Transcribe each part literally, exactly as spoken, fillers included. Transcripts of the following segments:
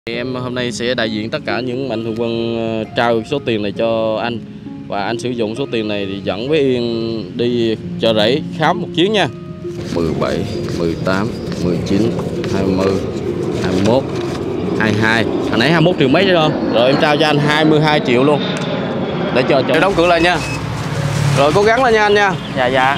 Em hôm nay sẽ đại diện tất cả những mạnh thường quân trao số tiền này cho anh, và anh sử dụng số tiền này thì dẫn với Yên đi chợ rẫy khám một chuyến nha. mười bảy, mười tám, mười chín, hai mươi, hai mươi mốt, hai mươi hai. Hồi nãy hai mươi mốt triệu mấy chứ không? Rồi em trao cho anh hai mươi hai triệu luôn. Để cho cho đóng cửa lại nha. Rồi cố gắng lên nha anh nha. Dạ dạ.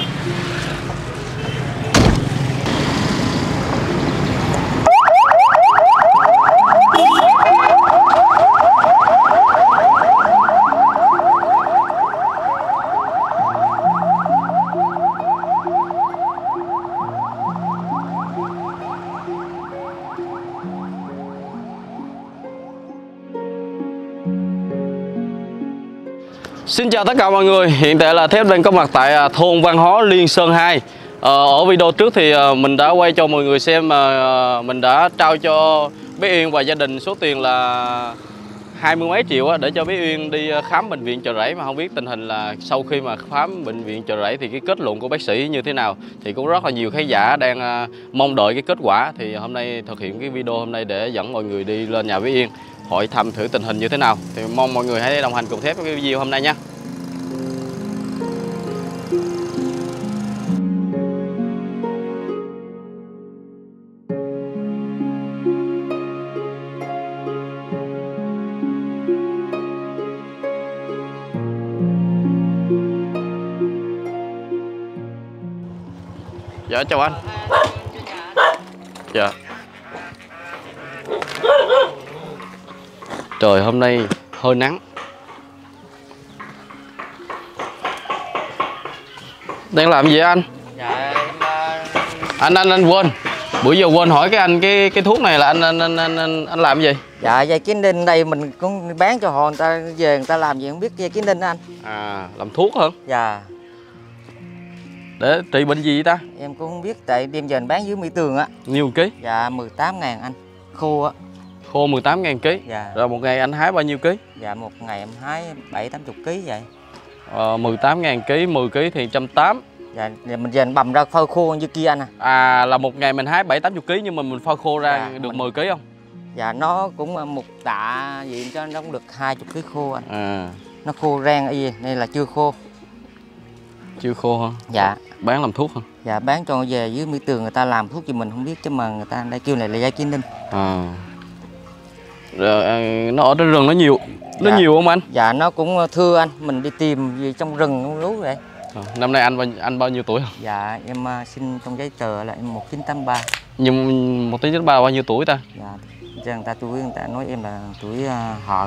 Xin chào tất cả mọi người, hiện tại là Thép đang có mặt tại thôn Văn Hóa Liên Sơn hai. Ở video trước thì mình đã quay cho mọi người xem, mình đã trao cho bé Uyên và gia đình số tiền là hai mươi mấy triệu để cho bé Uyên đi khám bệnh viện chợ rẫy, mà không biết tình hình là sau khi mà khám bệnh viện chợ rẫy thì cái kết luận của bác sĩ như thế nào. Thì cũng rất là nhiều khán giả đang mong đợi cái kết quả. Thì hôm nay thực hiện cái video hôm nay để dẫn mọi người đi lên nhà bé Uyên hỏi thăm thử tình hình như thế nào. Thì mong mọi người hãy đồng hành cùng Thép với cái video hôm nay nha. Dạ chào anh. Dạ. Trời hôm nay hơi nắng. Đang làm gì anh? Dạ em... Anh anh anh quên. Bữa giờ quên hỏi cái anh cái cái thuốc này là anh anh anh anh anh, anh làm gì? Dạ dây kiến đinh đây mình cũng bán cho họ, người ta về người ta làm gì không biết dây kiến đinh anh. À làm thuốc hả? Dạ. Để trị bệnh gì vậy ta? Em cũng không biết, tại đêm giờ bán dưới Mỹ Tường á. Nhiêu ký? Dạ mười tám ngàn anh. Khô á. Khô mười tám ngàn ký. Dạ. Rồi một ngày anh hái bao nhiêu ký? Dạ một ngày em hái bảy tám mươi ký vậy. Ờ, mười tám ngàn ký, mười ký thì một trăm tám mươi. Dạ mình về bầm ra phơi khô như kia anh à. À là một ngày mình hái bảy tám mươi ký nhưng mà mình phơi khô ra Dạ, được mình... mười ký không? Dạ nó cũng một tạ gì cho nó cũng được hai mươi ký khô anh. À. Nó khô rang y, đây là chưa khô. Chưa khô hả? Dạ. Bán làm thuốc hả? Dạ bán cho về dưới Mỹ Tường người ta làm thuốc gì mình không biết, chứ mà người ta đây kêu này là dây kiến đinh. À. Rồi, nó ở trong rừng nó nhiều. Nó Dạ. nhiều không anh? Dạ nó cũng thưa anh, mình đi tìm gì trong rừng khôngรู้vậy. À, năm nay anh bao, anh bao nhiêu tuổi hả? Dạ em uh, sinh trong giấy tờ là em một chín tám ba. Nhưng một chín tám ba bao nhiêu tuổi ta? Dạ cho người ta tuổi người ta nói em là tuổi uh, họ.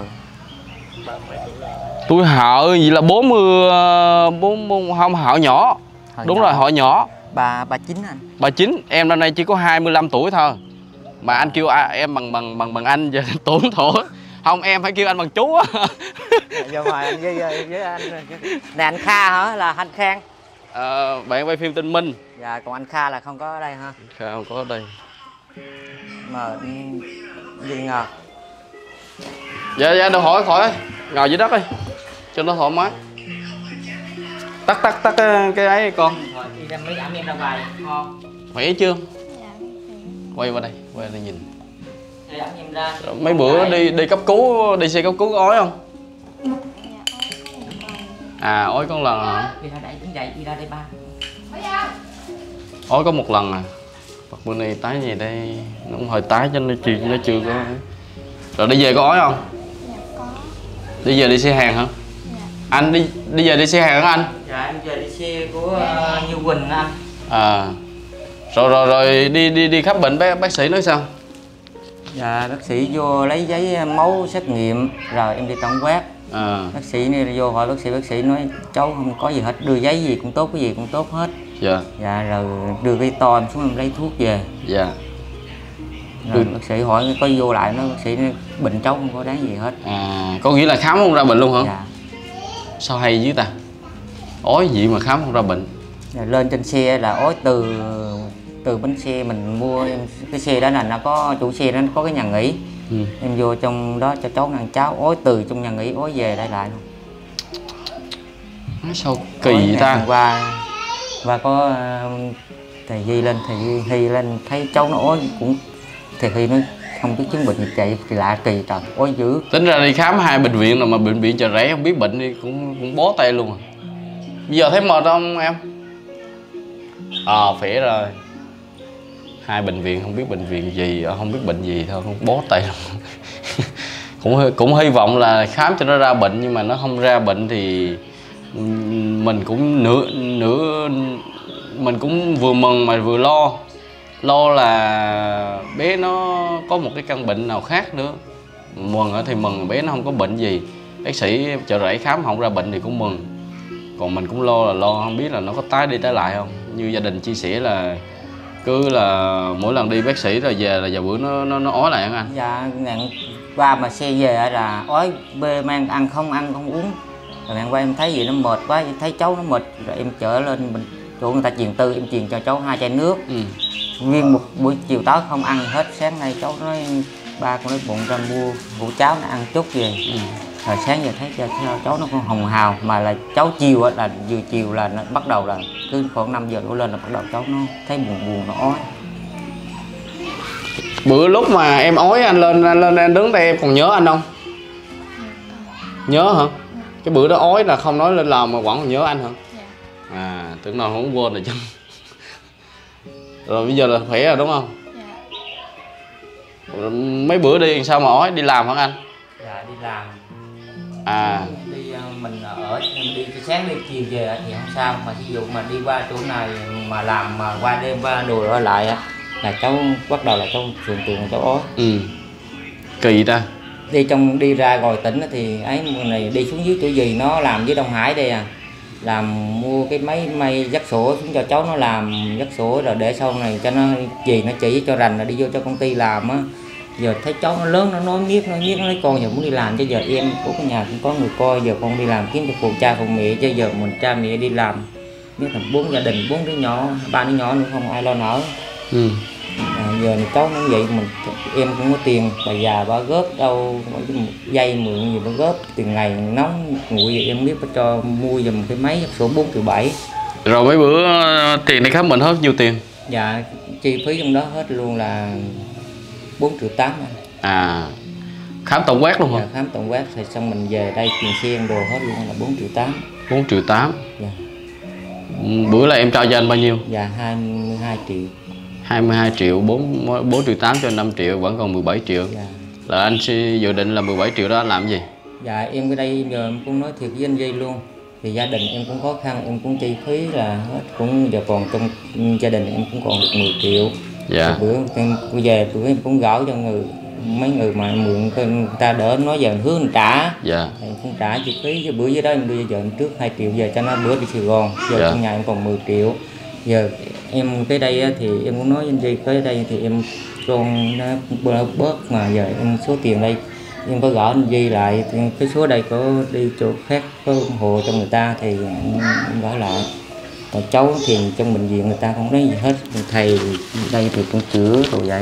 Tuổi họ gì là bốn mươi bốn không họ nhỏ. Họ đúng nhỏ. Rồi họ nhỏ. Ba ba chín anh. Ba chín, em năm nay chỉ có hai mươi lăm tuổi thôi. Mà anh kêu à, em bằng bằng bằng bằng anh giờ tuổi thổ. Không em phải kêu anh bằng chú á. Giờ mà anh với, với, với anh nè anh Kha hả, là anh Khang. À, bạn quay phim Tinh Minh. Dạ còn anh Kha là không có ở đây ha. Kha không có ở đây. Mà gì ngờ. Dạ dạ đừng hỏi khỏi ngồi dưới đất đi cho nó thoải mái. Tắt tắt tắt cái, cái ấy con. Đi ra mấy ảnh em ra bài ngon. Khỏe chưa? Quay qua đây, quay đây nhìn. Đi ảnh em ra. Rồi, mấy bữa đi đi cấp cứu, đi xe cấp cứu có ói không? À ói có một lần hả? Đi ra đây đứng dậy, đi ra đây ba. Ói có một lần à. Bữa nay tái gì đây nó cũng hơi tái cho nên chưa nó chưa có. Rồi đi về có ói không? Dạ có. Đi về đi xe hàng hả? Dạ. Anh đi đi về đi xe hàng hả anh? Dạ em về đi xe của uh, Như Quỳnh anh. À. Rồi rồi rồi đi đi đi khám bệnh bác bác sĩ nói sao? Dạ bác sĩ vô lấy giấy máu xét nghiệm rồi em đi tổng quát. À. Bác sĩ này vô hỏi bác sĩ, bác sĩ nói cháu không có gì hết, đưa giấy gì cũng tốt, cái gì cũng tốt hết. Dạ. Dạ rồi đưa cái to em xuống em lấy thuốc về. Dạ. Rồi bác sĩ hỏi có vô lại nó, bác sĩ nói bệnh cháu không có đáng gì hết. À có nghĩa là khám không ra bệnh luôn hả? Dạ. Sao hay dữ ta? Ói gì mà khám không ra bệnh? Dạ, lên trên xe là ói từ từ bến xe mình mua em, cái xe đó là nó có chủ xe nó có cái nhà nghỉ. Ừ. Em vô trong đó cho cháu ăn cháo, ói từ trong nhà nghỉ ói về đây lại luôn. Nói sao kỳ vậy ta? Qua và có uh, thầy Di lên, thầy Di Hy lên thấy cháu nó ói cũng thầy Hy nói không biết chứng bệnh gì chạy thì lạ kỳ trời, ôi dữ. Tính ra đi khám hai bệnh viện rồi mà bệnh viện Chợ Rẫy không biết bệnh đi cũng cũng bó tay luôn à. Bây giờ thấy mệt không em? Ờ à, phể rồi. Hai bệnh viện không biết bệnh viện gì, không biết bệnh gì thôi, cũng bó tay luôn. cũng cũng hy vọng là khám cho nó ra bệnh, nhưng mà nó không ra bệnh thì mình cũng nửa nửa mình cũng vừa mừng mà vừa lo. Lo là bé nó có một cái căn bệnh nào khác nữa. Mừng thì mừng bé nó không có bệnh gì, bác sĩ Chợ Rẫy khám không ra bệnh thì cũng mừng. Còn mình cũng lo là lo không biết là nó có tái đi tái lại không. Như gia đình chia sẻ là cứ là mỗi lần đi bác sĩ rồi về là vài bữa nó nó nó ói lại hả anh? Dạ, ngàn qua mà xe về là ói bê mang ăn không ăn không uống. Rồi ngàn qua em thấy gì nó mệt quá, thấy cháu nó mệt rồi em chở lên mình chỗ người ta truyền tư, em truyền cho cháu hai chai nước. Ừ. Nguyên một buổi chiều tối không ăn hết. Sáng nay cháu nói ba con nói bụng ra mua hủ cháo nó ăn chút về. Ừ. Rồi sáng giờ thấy cho cháu nó còn hồng hào, mà là cháu chiều là vừa chiều là nó bắt đầu là cứ khoảng năm giờ đổ lên là bắt đầu cháu nó thấy buồn buồn nó ói. Bữa lúc mà em ói anh lên anh lên anh đứng đây em còn nhớ anh không? Nhớ hả? Cái bữa đó ói là không nói lên lòng mà vẫn còn nhớ anh hả? À, tưởng nào không quên rồi chứ. Rồi bây giờ là khỏe rồi đúng không? Dạ. Mấy bữa đi sao mà ói, đi làm hả anh? Dạ đi làm. À. Đi mình ở đi sáng đi chiều về thì không sao, mà ví dụ mà đi qua chỗ này mà làm mà qua đêm qua đồ ở lại á là cháu bắt đầu là cháu thường thường cháu ói. Ừ. Kỳ ta. Đi trong đi ra ngoài tỉnh thì ấy này đi xuống dưới chỗ gì nó làm với Đông Hải đây à. Làm mua cái máy may dắt sổ xuống cho cháu nó làm dắt sổ, rồi để sau này cho nó gì nó chỉ cho rành là đi vô cho công ty làm á. Giờ thấy cháu nó lớn nó nói miết nói miết nó nói con giờ muốn đi làm chứ giờ em có cái nhà cũng có người coi, giờ con đi làm kiếm cho phụ cha phụ mẹ chứ giờ mình cha mẹ đi làm biết là bốn gia đình bốn đứa nhỏ ba đứa nhỏ nữa không ai lo nổi. Ừ. À, giờ thì cháu nó vậy mình em cũng có tiền bà già bà góp đâu dây mượn gì bà góp tiền ngày nóng nguội em biết bà cho mua giùm cái máy sổ bốn triệu bảy. Rồi mấy bữa tiền đi khám bệnh hết nhiêu tiền? Dạ chi phí trong đó hết luôn là bốn triệu tám. À, khám tổng quát luôn hả? Dạ, khám tổng quát thì xong mình về đây tiền xe đồ hết luôn là bốn triệu tám. bốn triệu tám. Dạ. Bữa là em trao cho anh bao nhiêu? Dạ hai mươi hai triệu. hai mươi hai triệu, bốn triệu tám cho năm triệu, vẫn còn mười bảy triệu. Dạ. Là anh dự định là mười bảy triệu đó anh làm gì? Dạ em cái đây giờ em cũng nói thiệt với anh Duy luôn. Thì gia đình em cũng khó khăn, em cũng chi phí là hết, cũng giờ còn trong gia đình em cũng còn được mười triệu. Dạ. Rồi bữa em về bữa em cũng gõ cho người mấy người mà mượn người ta đỡ nói giờ hướng mình trả. Dạ. Em cũng trả chi phí, chứ bữa dưới đó em đưa giờ em trước hai triệu về cho nó bữa đi Sài Gòn. Giờ dạ. Trong nhà em còn mười triệu. Giờ em tới đây thì em cũng nói với anh Duy tới đây thì em con nó bớt mà giờ em số tiền đây em có gõ anh Duy lại cái số đây có đi chỗ khác có ủng hộ cho người ta thì em gõ lại. Còn cháu thì trong bệnh viện người ta không nói gì hết, thầy đây thì cũng chữa rồi vậy.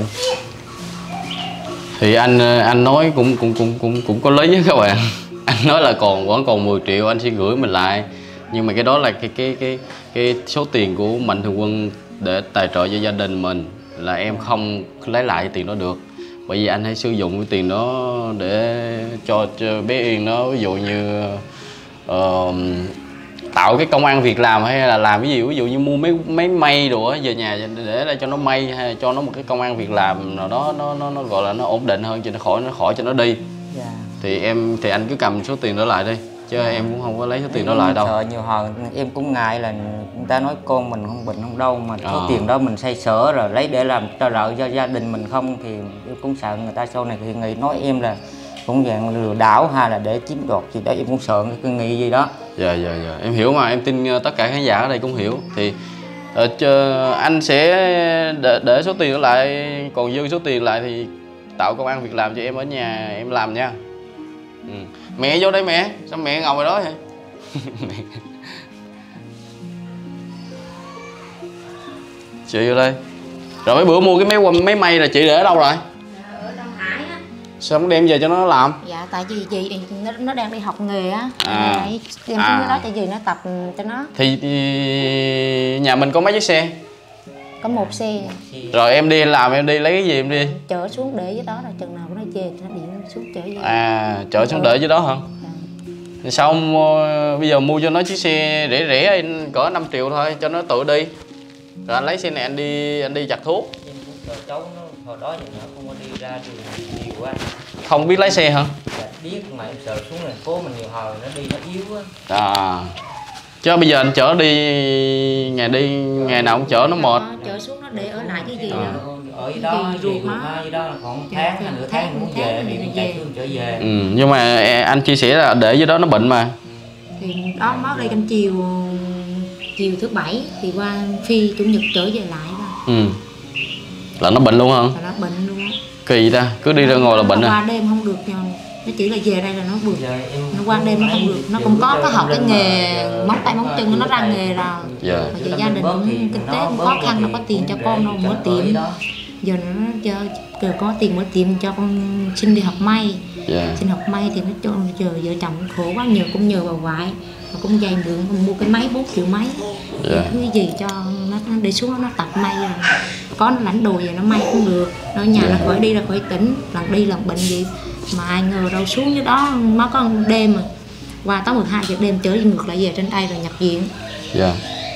Thì anh anh nói cũng cũng cũng cũng cũng có lý với các bạn. Anh nói là còn vẫn còn mười triệu anh sẽ gửi mình lại. Nhưng mà cái đó là cái cái cái cái số tiền của Mạnh Thường Quân để tài trợ cho gia đình mình, là em không lấy lại tiền đó được. Bởi vì anh hãy sử dụng cái tiền đó để cho, cho bé Yên nó, ví dụ như uh, tạo cái công ăn việc làm, hay là làm cái gì, ví dụ như mua mấy mấy may đồ á về nhà để đây cho nó may, hay cho nó một cái công ăn việc làm nào đó nó nó nó gọi là nó ổn định hơn, cho nó khỏi nó khỏi cho nó đi. Yeah. Thì em thì anh cứ cầm số tiền đó lại đi, chứ yeah. Em cũng không có lấy số tiền đó lại đâu. Sợ nhiều hồi em cũng ngại là người ta nói con mình không bệnh không đâu, mà số à. tiền đó mình xoay sở rồi lấy để làm cho lợi cho gia đình mình không, thì em cũng sợ người ta sau này thì nghĩ nói em là cũng dạng lừa đảo hay là để chiếm đoạt gì đó, em cũng sợ cái nghĩ gì đó. Dạ dạ dạ em hiểu mà, em tin tất cả khán giả ở đây cũng hiểu. Thì uh, chờ, anh sẽ để, để số tiền lại, còn dư số tiền lại thì tạo công ăn việc làm cho em ở nhà em làm nha. Ừ. Mẹ vô đây mẹ, sao mẹ ngồi đó vậy? Chị vô đây. Rồi mấy bữa mua cái máy máy may là chị để ở đâu rồi? Ở Đông Hải á. Sao không đem về cho nó làm? Dạ tại vì chị thì nó, nó đang đi học nghề á. À. Đem xuống à. Đó cho gì nó tập cho nó. Thì, thì nhà mình có mấy chiếc xe? có một xe. Rồi em đi làm em đi lấy cái gì em đi? Chở xuống để dưới đó là chừng nào nó về nó điện xuống chở về. À, chở xuống để dưới đó hả? À. Sao không, bây giờ mua cho nó chiếc xe rẻ rẻ cỡ năm triệu thôi cho nó tự đi. Rồi anh lấy xe này anh đi anh đi giặt thuốc. Cháu nó hồi đó giờ nó không có đi ra đường nhiều quá. Không biết lái xe hả? Dạ, biết mà em sợ xuống thành phố mình nhiều hồi nó đi nó yếu quá. À. Chứ bây giờ anh chở đi ngày đi ngày nào cũng chở nó mệt. Chở xuống nó để ở lại cái gì à. đó. Ở dưới đó, ruột nó. Dưới đó là còn tháng hay nửa tháng muốn về thì mình chạy xuống trở về. Ừ, nhưng mà anh chia sẻ là để dưới đó nó bệnh mà. Thì đó mới đây canh chiều chiều thứ bảy thì qua phi chủ nhật trở về lại đó. Ừ. Là nó bệnh luôn hả? Là nó bệnh luôn á. Kỳ ta, cứ đi ra ngoài là bệnh à. Qua đêm không được nhau. Nó chỉ là về đây là nó vượt. Nó qua đêm nó không được. Nó cũng có có học cái nghề móng tay móng chân nó ra nghề rồi. Dạ. Mà giờ gia đình cũng kinh tế cũng khó khăn, nó có tiền cho con đâu mở tiệm. Giờ nó cho giờ có tiền mở tiệm cho con xin đi học may. Dạ. Xin học may thì nó cho giờ vợ chồng khổ quá, nhờ cũng nhờ bà ngoại. Mà cũng dây mượn mua cái máy bốn triệu mấy. Dạ. Cái gì cho nó, nó để xuống nó tập may rồi. Có nó lãnh đồ về nó may cũng được. Nó nhà dạ. Nó khỏi đi ra khỏi tỉnh, lần đi lần bệnh gì. Mà ai ngờ đâu xuống dưới đó nó có một đêm mà qua tới mười hai giờ đêm trở ngược lại về trên đây rồi nhập viện. Dạ.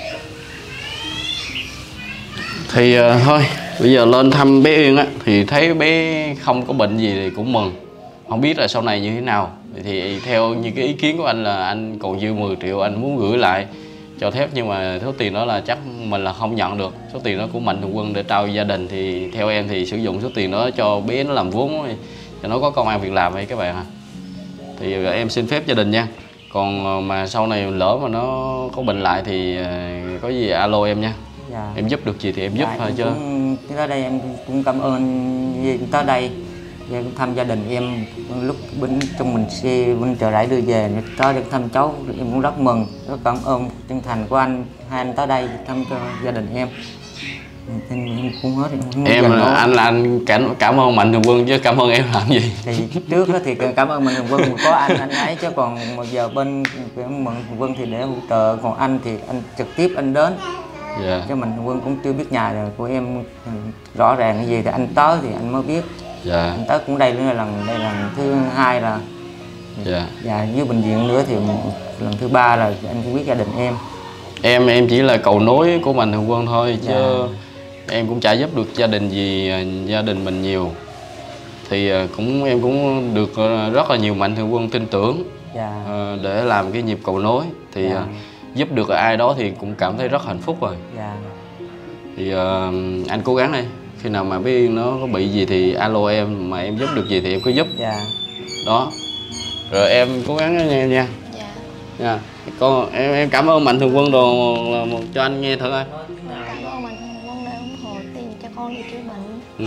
Thì uh, thôi bây giờ lên thăm bé Uyên á thì thấy bé không có bệnh gì thì cũng mừng. Không biết là sau này như thế nào. Thì theo như cái ý kiến của anh là anh còn dư mười triệu anh muốn gửi lại cho Thép, nhưng mà số tiền đó là chắc mình là không nhận được. Số tiền đó của Mạnh Thường Quân để trao gia đình thì theo em thì sử dụng số tiền đó cho bé nó làm vốn cho nó có công ăn việc làm hay các bạn ạ. Thì em xin phép gia đình nha. Còn mà sau này lỡ mà nó có bệnh lại thì có gì alo em nha. Dạ. Em giúp được gì thì em giúp dạ, thôi chứ. Tới đây em cũng cảm ơn tới đây em cũng thăm gia đình em lúc bên trong mình xe bên chợ rẫy đưa về tới được thăm cháu em cũng rất mừng, rất cảm ơn chân thành của anh hai anh tới đây thăm cho gia đình em. Em cũng hết em anh là anh cảm cảm ơn Mạnh Thường Quân chứ cảm ơn em làm gì. Thì trước đó thì cảm ơn Mạnh Thường Quân có anh anh ấy, chứ còn một giờ bên Mạnh Thường Quân thì để hỗ trợ, còn anh thì anh trực tiếp anh đến. Yeah. Chứ Mạnh Thường Quân cũng chưa biết nhà rồi của em rõ ràng cái gì thì anh tới thì anh mới biết. Yeah. Anh tới cũng đây là lần đây lần thứ hai là. Yeah. Và dưới bệnh viện nữa thì lần thứ ba là anh cũng biết gia đình em. Em em chỉ là cầu nối của Mạnh Thường Quân thôi chứ. Yeah. Em cũng chả giúp được gia đình gì gia đình mình nhiều. Thì cũng em cũng được rất là nhiều Mạnh Thường Quân tin tưởng. Yeah. Để làm cái nhịp cầu nối thì. Yeah. Giúp được ai đó thì cũng cảm thấy rất hạnh phúc rồi. Dạ. Thì uh, anh cố gắng đi. Khi nào mà biết nó có bị gì thì alo em, mà em giúp được gì thì em cứ giúp. Dạ. Đó. Rồi em cố gắng nha em nha. Dạ. Nha. Con em em cảm ơn Mạnh Thường Quân đồ cho anh nghe thử coi. Cảm ơn Mạnh Thường Quân đã ủng hộ tiền cho con đi chữa bệnh. Ừ.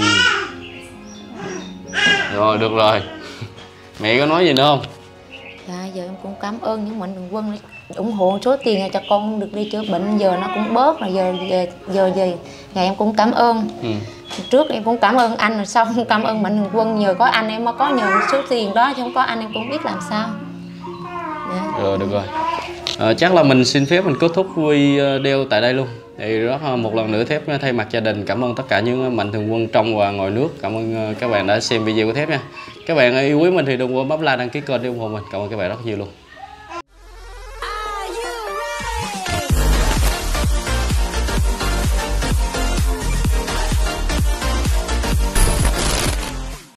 Rồi được rồi. Mẹ có nói gì nữa không? Dạ, giờ em cũng cảm ơn những Mạnh Thường Quân ủng hộ số tiền cho con được đi chữa bệnh, giờ nó cũng bớt rồi, giờ giờ giờ gì ngày em cũng cảm ơn. Ừ. Trước em cũng cảm ơn anh, rồi sau cũng cảm ơn Mạnh Thường Quân, nhờ có anh em mới có nhờ số tiền đó, chứ không có anh em cũng biết làm sao. Dạ. Rồi được rồi. À, chắc là mình xin phép mình kết thúc video tại đây luôn. Thì rất một lần nữa Thép thay mặt gia đình cảm ơn tất cả những Mạnh Thường Quân trong và ngoài nước. Cảm ơn các bạn đã xem video của Thép nha. Các bạn yêu quý mình thì đừng quên bấm like, đăng ký kênh để ủng hộ mình. Cảm ơn các bạn rất nhiều luôn.